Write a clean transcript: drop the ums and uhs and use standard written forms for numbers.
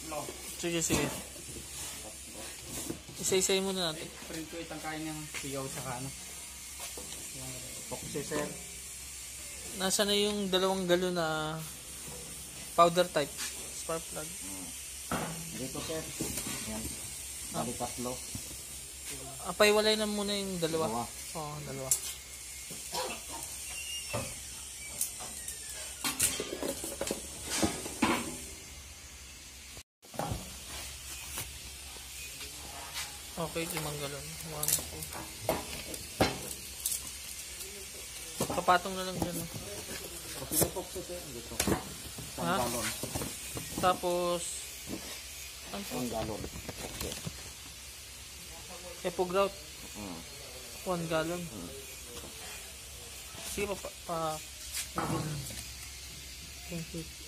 Tatlo. Sige, sige. Isa-isay muna natin. Print ko itang kain ng sigaw sa ano. Yung boxer. Nasa na yung 2 galon na powder type spark plug? Dito sir. Yan. Bali 3. Paiwalay na muna yung 2. 2. Oo, 2. Okay, 5 galon. 1, 2. Kapatong na lang dyan. Kasi yung boxer sir. Dito. 1 galon. Tapos, ano? 1 galon. Okay. Epo-Grout. 1 gallon. Sige pa. Thank you.